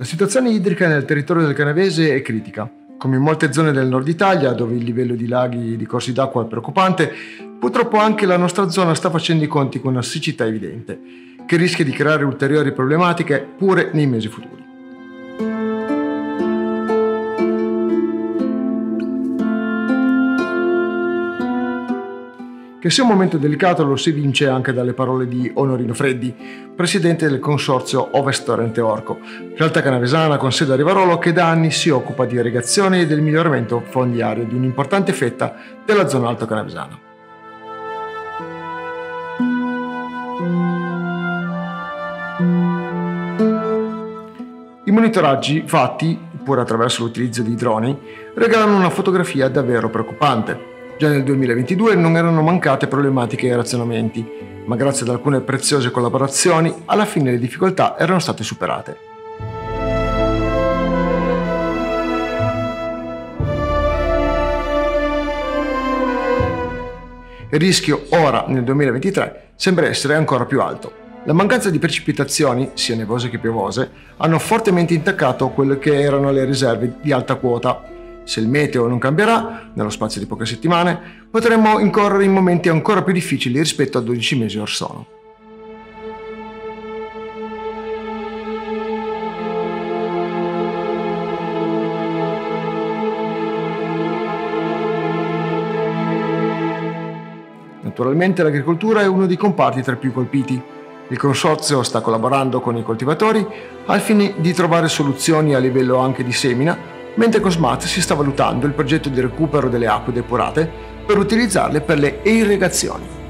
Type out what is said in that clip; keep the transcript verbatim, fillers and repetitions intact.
situazione idrica nel territorio del Canavese è critica. Come in molte zone del nord Italia, dove il livello di laghi e di corsi d'acqua è preoccupante, purtroppo anche la nostra zona sta facendo i conti con una siccità evidente, che rischia di creare ulteriori problematiche pure nei mesi futuri. Che sia un momento delicato lo si evince anche dalle parole di Onorino Freddi, presidente del consorzio Ovest Torrente Orco, realtà canavesana con sede a Rivarolo che da anni si occupa di irrigazione e del miglioramento fondiario di un'importante fetta della zona alto canavesana. I monitoraggi fatti, pur attraverso l'utilizzo di droni, regalano una fotografia davvero preoccupante. Già nel duemilaventidue non erano mancate problematiche e razionamenti, ma grazie ad alcune preziose collaborazioni, alla fine le difficoltà erano state superate. Il rischio ora, nel duemilaventitré, sembra essere ancora più alto. La mancanza di precipitazioni, sia nevose che piovose, hanno fortemente intaccato quelle che erano le riserve di alta quota. Se il meteo non cambierà, nello spazio di poche settimane, potremmo incorrere in momenti ancora più difficili rispetto a dodici mesi or sono. Naturalmente l'agricoltura è uno dei comparti tra i più colpiti. Il consorzio sta collaborando con i coltivatori al fine di trovare soluzioni a livello anche di semina, mentre con Smart si sta valutando il progetto di recupero delle acque depurate per utilizzarle per le irrigazioni.